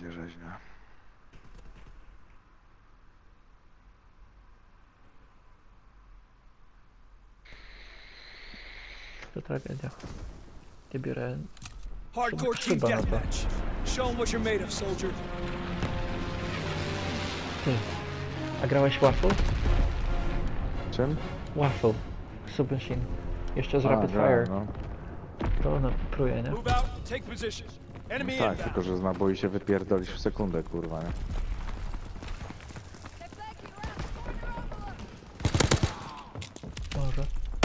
będzie rzeźnia. To tragedia. Nie biorę... Hardcore team Chyba, deathmatch. Show 'em what you're made of, soldier. Ty. A grałeś Waffle? Czym? Waffle. Submachine. Jeszcze z Rapid Fire. No. To no, pruje, nie? Move out, take position. Enemy Tak, inbound. tylko że z naboi się wypierdolisz w sekundę, kurwa, nie? Może.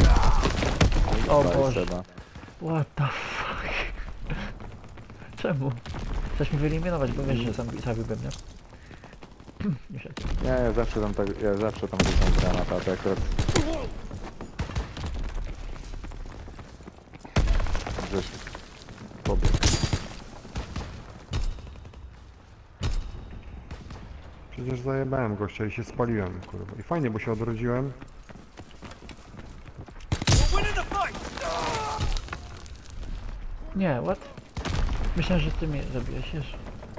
O Daj Boże. Seba. What the fuck? Czemu? Chcesz mi wyeliminować, bo wiesz, że zabiłbym, nie? Niestety. Nie, ja zawsze tam rzucam granat, a to akurat... Żeś pobiegł. Przecież zajebałem gościa i się spaliłem, kurwa. I fajnie, bo się odrodziłem. We're winning the fight. Nie, what? Myślałem, że ty mnie zabiłeś, wiesz?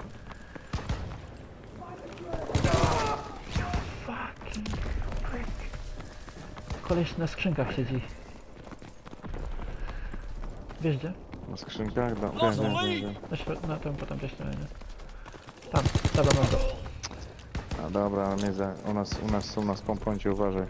Fucking prick. Koleś na skrzynkach siedzi. Wiesz gdzie? Na skrzynkach? No, wiem. Znaczy, na tym potem gdzieś tam, nie? Tam, mam go. A dobra, mnie u nas w komponcie, uważaj.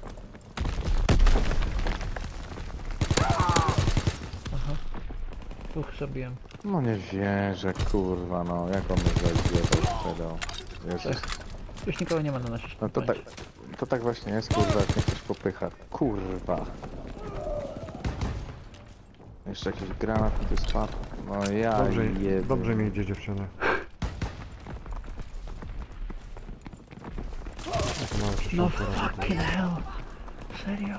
Aha. Tuch zabiłem. No nie wierzę, kurwa, no, jak on mnie zajebał, sprzedał. Jezus. Już nikogo nie ma na naszej No to tak właśnie jest, kurwa, jak mnie ktoś popycha. Kurwa. Jeszcze jakiś granat mi tu spadł. No ja Dobrze mi idzie, dziewczyny. No fucking hell. Serio?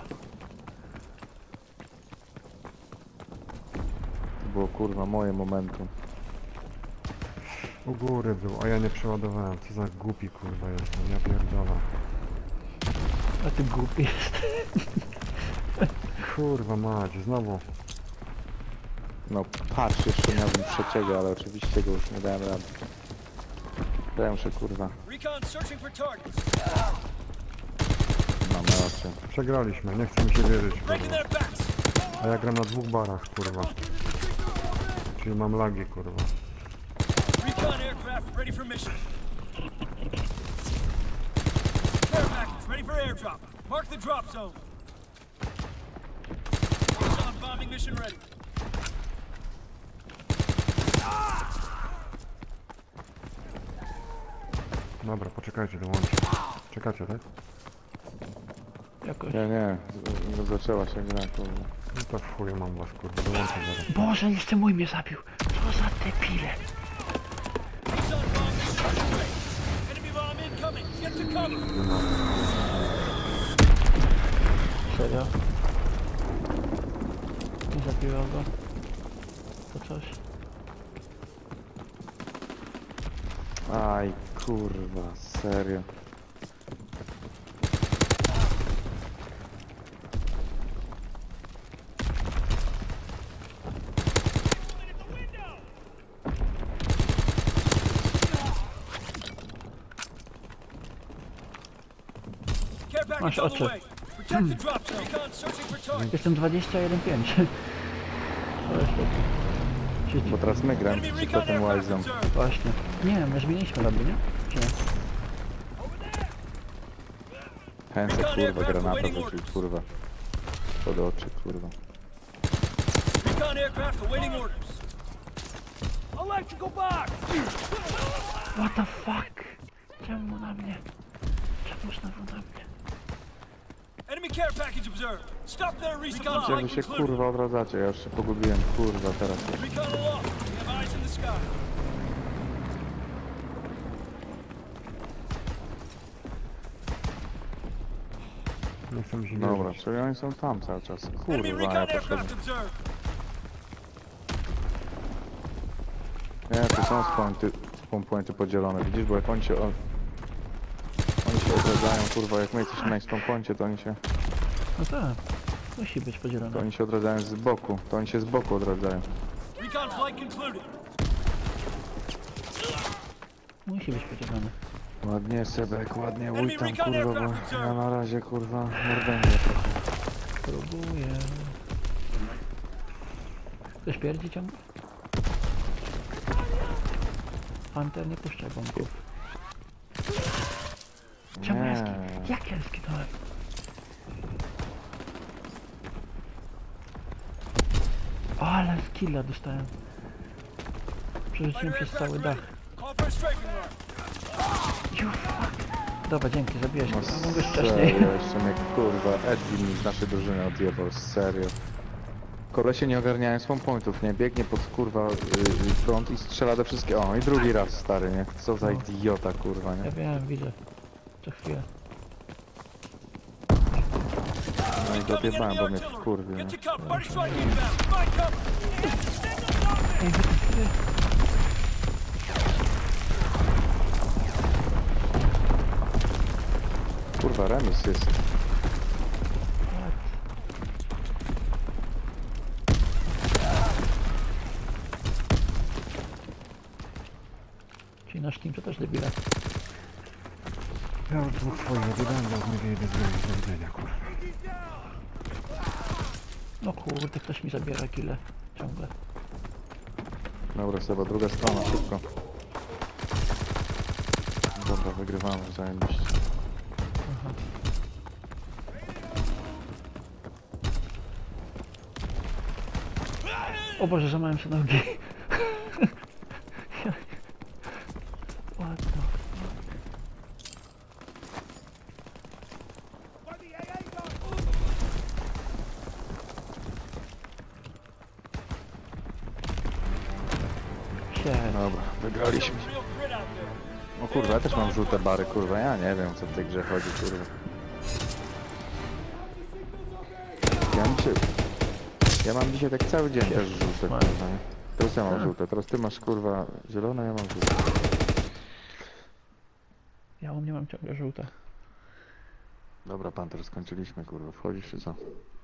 To było, kurwa, moje momentum. U góry był, a ja nie przeładowałem. Co za głupi, kurwa, jestem. Ja pierdolę. A ty głupi jest. Kurwa mać, znowu. No patrz, jeszcze miałbym trzeciego, ale oczywiście go już nie dałem rady. Dałem się, kurwa. Recon searching for targets. Mam rację. Przegraliśmy, nie chce mi się wierzyć, Breaking kurwa. their backs. A ja gram na 2 barach, kurwa. Czyli mam lagi, kurwa. Recon aircraft ready for mission. Care package ready for airdrop. Mark the drop zone. Recon bombing mission ready. Dobra, poczekajcie, dołączę. Czekacie, tak? Jakoś. Nie, zaczęła się gra, kurwa. No to w chuju mam was, kurwa, dołączę zaraz. Boże, jeszcze mój mnie zabił. Co za debile. Recon bomb mission ready. Enemy bomb incoming. Get to cover. Serio? Nie zabiła go. To coś. Aj, kurwa, serio. Care package Masz on the oczy. way. Protect the drop zone. Recon searching for targets. Jestem 21.5. Bo teraz my gramy Enemy przeciwko recon tym aircraft łajzom. observed. Właśnie. Nie, my zmieniliśmy lobby, nie? Czy nie? Chęce, kurwa, granata rzucił, kurwa. Pod oczy, kurwa. Recon aircraft awaiting orders. Electrical box. What the fuck? Czemu na mnie? Czemu znowu na mnie? Enemy care package observed. Stop there, recon Gdzie wy flight się, concluded. kurwa, odradzacie? Ja już się pogubiłem, kurwa, teraz już. Recon aloft. We have eyes in the sky. Nie chcę mi się Dobra, wierzyć. czyli oni są tam cały czas. Enemy Kurwa, recon ja poszedłem. aircraft observed. Nie, to są spawn-pointy podzielone, widzisz, bo jak oni się odradzają, kurwa, jak my jesteśmy na spawn-poincie, to oni się No tak. Musi być podzielone. odradzają z boku, to oni się z boku odradzają. Recon flight concluded. Musi być podzielony. Ładnie Sebek, ładnie Enemy ujtam recon kurwa, bo aircraft ja observed. na razie kurwa mordęgie trochę. Próbuję. Ktoś pierdzi ciągle? Hunter, nie puszczaj bombków. Czemu ja Nie. Jak ja skinąłem? O, ale skilla dostałem. Przerzuciłem przez cały dach. Call for a striking run. You fuck. Dobra, dzięki, zabiłeś No go. A mogłeś wcześniej. serio, jeszcze mnie kurwa Edwin z naszej drużyny odjebał, serio. Kolesie nie ogarniają spawn pointów, nie? Biegnie pod kurwa front i strzela do wszystkich. O, i drugi raz stary, nie? Co za No. idiota kurwa, nie? Ja wiem, widzę. Co chwilę. No i Incoming dojebałem, enemy bo mnie artillery. wkurwił, nie? Get to cover. Party strike inbound. Find cover. Ej, wy ty. Kurwa, remis jest. Czyli nasz team to też debile. Ja już dwóch swoich odjebałem, bo mnie wyjebie z gry. Do widzenia, kurwa. No kurde, ktoś mi zabiera kile. Ciągle. Dobra, Seba, druga strona, szybko. Dobra, wygrywamy, zajebiście. Aha. O Boże, złamałem sobie nogi. What the fuck? Shit. Dobra, wygraliśmy. Real grit out there. O kurwa, ja też mam żółte bary, kurwa, ja nie wiem co w tej grze chodzi, kurwa. Ja mam dzisiaj tak cały dzień też żółte, kurwa, nie? Teraz ja mam żółte, teraz ty masz kurwa zielone, ja mam żółte. Ja u mnie mam ciągle żółte. Dobra, Panter, skończyliśmy, kurwa, wchodzisz czy co?